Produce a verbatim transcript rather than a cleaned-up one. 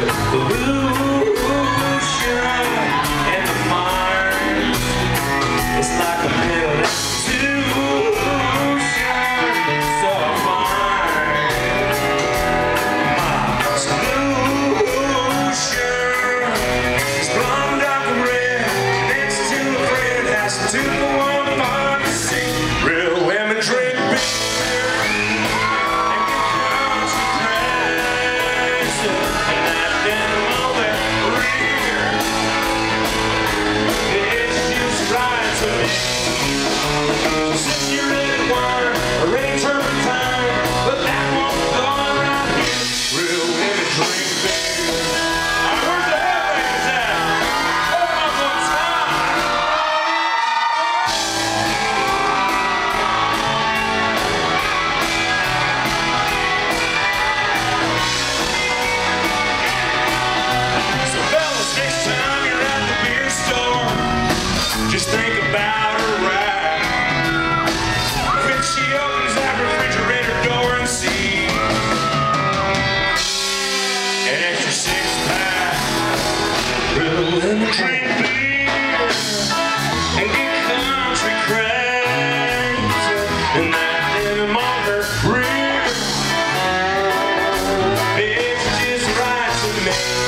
Just think about her right when she opens that refrigerator door and sees an extra six pack, real lemon drink beer, and get country crazy, and that denim on her rear. It's just right to me.